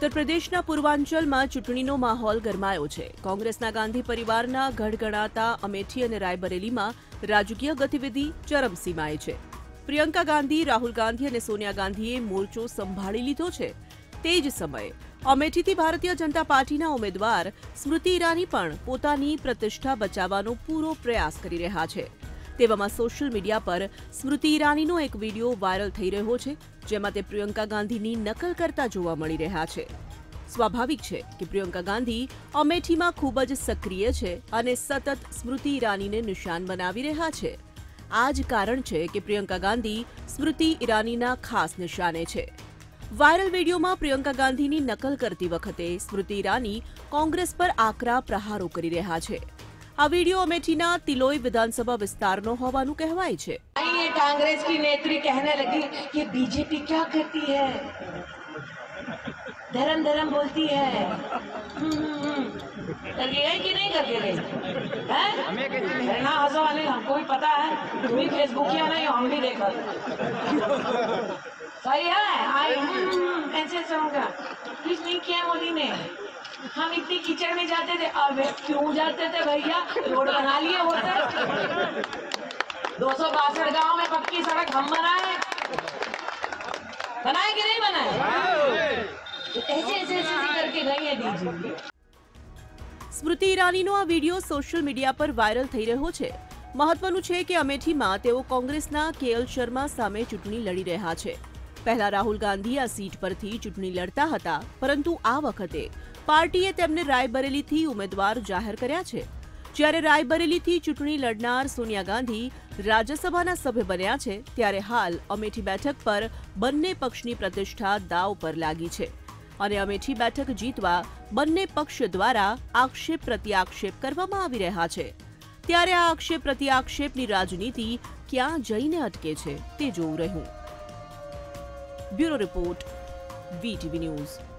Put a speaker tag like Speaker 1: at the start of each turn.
Speaker 1: ઉત્તર પ્રદેશના પૂર્વાંચલમાં ચૂંટણીનો માહોલ ગરમાયો છે। કોંગ્રેસના ગાંધી પરિવારના ગઢ ગણાતા અમેઠી અને રાયબરેલીમાં રાજકીય ગતિવિધિ ચરમસીમાએ છે। પ્રિયંકા ગાંધી, રાહુલ ગાંધી અને સોનિયા ગાંધીએ મોરચો સંભાળી લીધો છે। તે જ સમયે અમેઠીથી ભારતીય જનતા પાર્ટીના ઉમેદવાર સ્મૃતિ ઈરાની પણ પોતાની પ્રતિષ્ઠા બચાવવાનો પૂરો પ્રયાસ કરી રહ્યા છે। તેવામાં સોશિયલ મીડિયા પર સ્મૃતિ ઈરાનીનો એક વિડીયો વાયરલ થઈ રહ્યો છે, જેમાં તે પ્રિયંકા ગાંધીની નકલ કરતા જોવા મળી રહ્યા છે। સ્વાભાવિક છે કે પ્રિયંકા ગાંધી અમેઠીમાં ખૂબ જ સક્રિય છે અને સતત સ્મૃતિ ઈરાનીને નિશાન બનાવી રહ્યા છે। આ જ કારણ છે કે પ્રિયંકા ગાંધી સ્મૃતિ ઈરાનીના ખાસ નિશાને છે। વાયરલ વિડીયોમાં પ્રિયંકા ગાંધીની નકલ કરતી વખતે સ્મૃતિ ઈરાની કોંગ્રેસ પર આકરા પ્રહારો કરી રહ્યા છે। આ वीडियो अमेठीना तिलोई विधानसभा विस्तारનો હોવાનું કહેવાય છે।
Speaker 2: ये कांग्रेस की नेत्री कहने लगी ये बीजेपी क्या करती है, धर्म धर्म बोलती है। करके गई कि नहीं करके गई है ना? हंसो वाले हमको भी पता है, तुम भी फेसबुक किया नहीं, हम भी देखा। सही है, ऐसे होगा। कुछ नहीं किया मोदी ने। हम इतनी कीचड़ में जाते थे, अब क्यों जाते थे भैया? रोड बना लिए होते। 262 गांव में पक्की सड़क हम बनाए कि नहीं बनाए? ऐसे करके गई है दीजिए।
Speaker 1: સ્મૃતિ ઈરાનીનો આ વિડીયો સોશિયલ મીડિયા પર વાયરલ થઈ રહ્યો છે। મહત્વનું છે કે અમેઠીમાં તેઓ કોંગ્રેસના કેએલ શર્મા સામે ચૂંટણી લડી રહ્યા છે। પહેલા રાહુલ ગાંધી આ સીટ પરથી ચૂંટણી લડતા હતા, પરંતુ આ વખતે પાર્ટીએ તેમને રાયબરેલીથી ઉમેદવાર જાહેર કર્યા છે। જ્યારે રાયબરેલીથી ચૂંટણી લડનાર સોનિયા ગાંધી રાજ્યસભાના સભ્ય બન્યા છે, ત્યારે હાલ અમેઠી બેઠક પર બંને પક્ષની પ્રતિષ્ઠા દાવ પર લાગી છે અને અમેઠી બેઠક જીતવા બંને પક્ષ દ્વારા આક્ષેપ પ્રત્યાક્ષેપ કરવામાં આવી રહ્યા છે। ત્યારે આ આક્ષેપ પ્રત્યાક્ષેપની રાજનીતિ ક્યાં જઈને અટકે છે તે જોવું રહ્યું। Bureau report, VTV news.